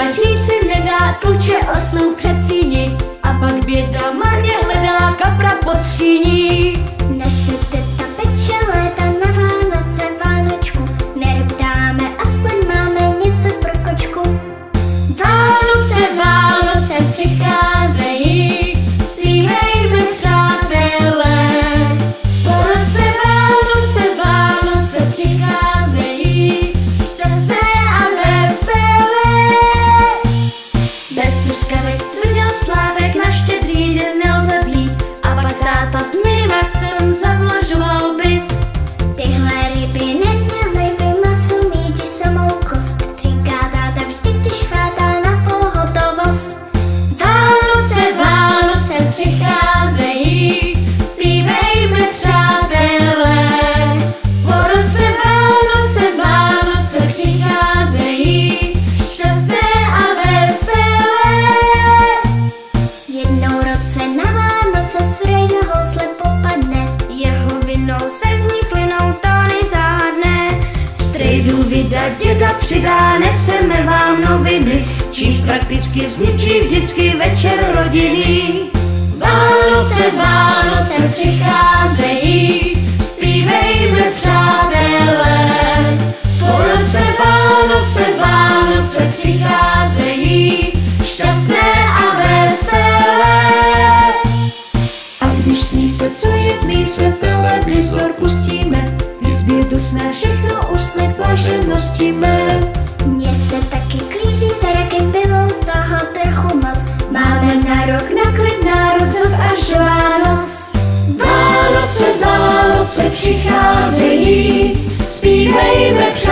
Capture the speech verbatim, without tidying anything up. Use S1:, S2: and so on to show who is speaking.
S1: žít si nedá, tluče oslů před síni a pak běda marně hledá kapra pod skříní.
S2: Naše teta peče léta na Vánoce Vánočku, neroptáme, aspoň máme něco pro kočku.
S1: Vánoce, Vánoce přicházejí, zpívejme přátelé. Po roce Vánoce, Vánoce přicházejí, šťastné a veselé. Bez truskavek tvrdil Slávek, na Štědrý den nelze být, a pak táta s Minimaxem zavlažoval byt.
S2: Tyhle ryby neměly by maso mít i samou kost, říká táta vždy, když chvátá na pohotovost.
S1: Vánoce, Vánoce přicházejí, zpívejme přátelé. Po roce Vánoce, Vánoce přicházejí, šťastné a veselé.
S2: Jednou roce na Vánoce Strejda housle popadne,
S1: Jeho vinou se z ní plynou tóny záhadné. Strejdu vydat děda přidá, neseme vám noviny, čímž prakticky zničí vždycky večer rodiny. Vánoce, Vánoce přicházejí, zpívejme přátelé. Po roce Vánoce, Vánoce přicházejí, šťastné a veselé. A když sní se, co je v ní, se televizor pustíme, v izbě dusné všechno usne k blaženosti mé.
S2: mně se taky klíří zrakem, bylo toho trochu moc.
S1: Máme na rok na klid nárok, zas až do Vánoc. Vánoce, Vánoce přicházejí, zpívejme přátelé.